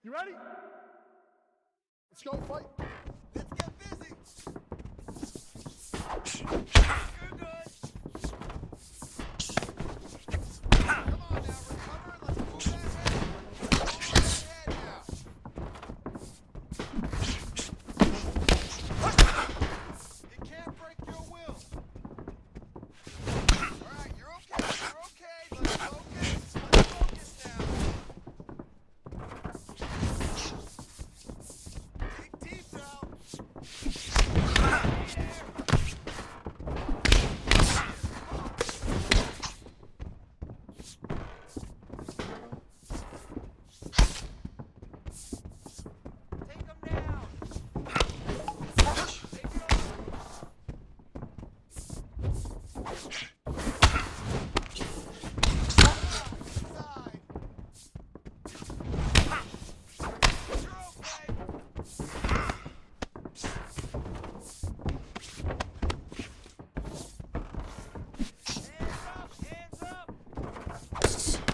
You ready? Let's go fight. Let's get busy. You're good. Come on now, recover. Let's move that head. Move that head now. It can't break your will. All right, you're okay. You're okay. Let's focus. Let's focus now. Dig deep now. Take him down. Take it over. Inside. You're okay. Hands up!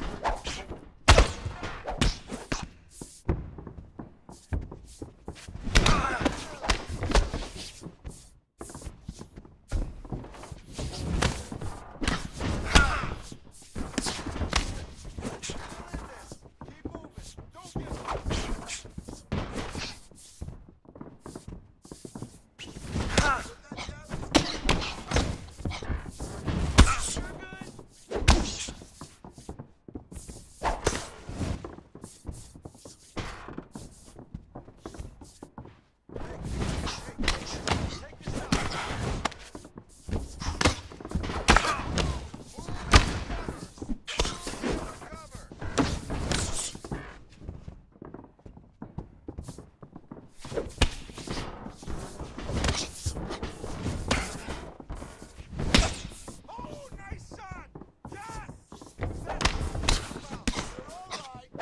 Keep moving. Don't give up. You're good. Take this out. Cover. Oh, nice shot! Yes! That's what I'm about. You're all right.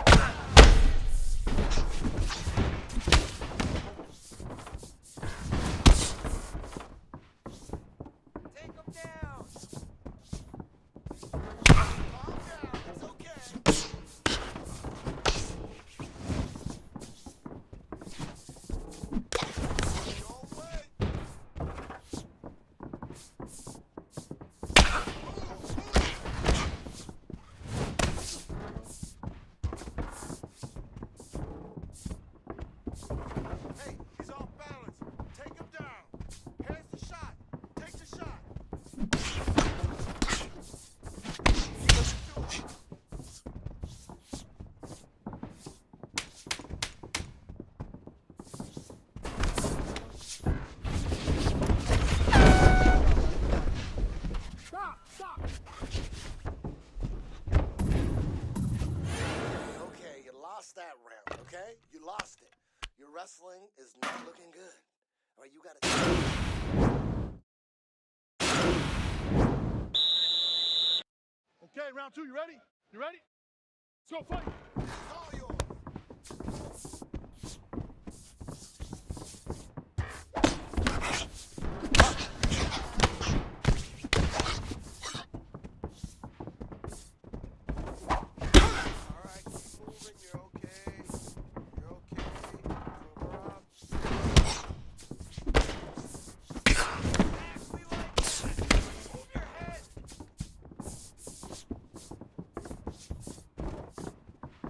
Take him down. Calm down. It's okay. Don't wait. Hey, he's off balance. Take him down. Here's the shot. Take the shot. Stop! Okay, you lost that round, okay? You lost it. Your wrestling is not looking good. All right, you gotta... Okay, round two, you ready? You ready? Let's go fight. It's all yours. All right, keep moving. You're okay. You're okay. Cover up. Exactly like that. Move your head.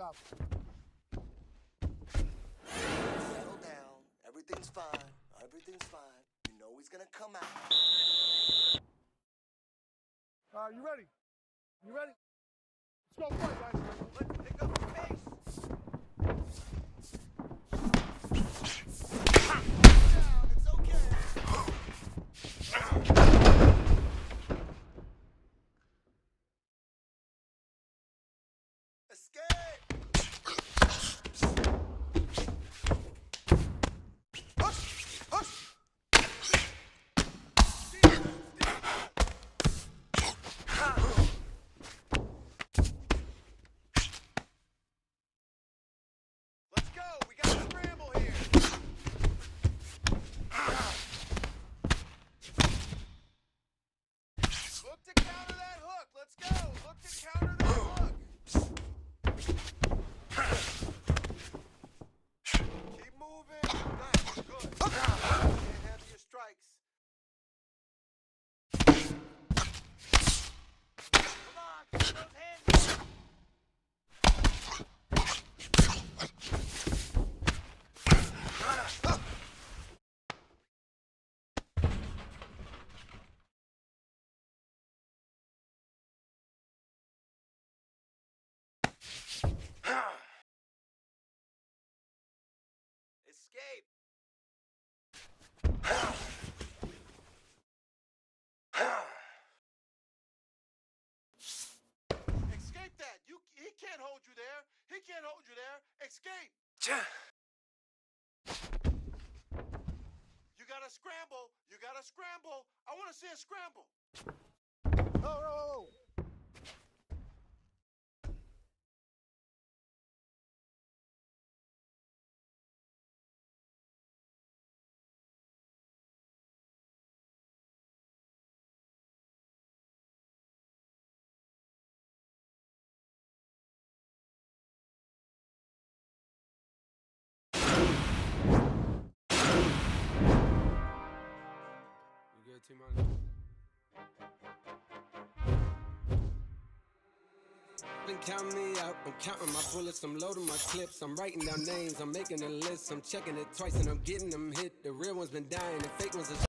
job. Settle down. Everything's fine. Everything's fine. You know he's gonna come out. All right, you ready? You ready? Let's go fight, guys. Let's pick up the pace. Down. It's okay. Escape! Hush! Hush! Let's go. We got a scramble here. Look to counter that hook. Let's go. Look to counter that hook. Keep moving. Nice. Good. Can't have your strikes. Come on. Get those hands. Escape. Escape that. He can't hold you there. He can't hold you there. Escape. You gotta scramble. You gotta scramble. I want to see a scramble. Oh. You good, T-Money? Been counting me out, I'm counting my bullets, I'm loading my clips, I'm writing down names, I'm making a list, I'm checking it twice and I'm getting them hit. The real ones been dying, the fake ones are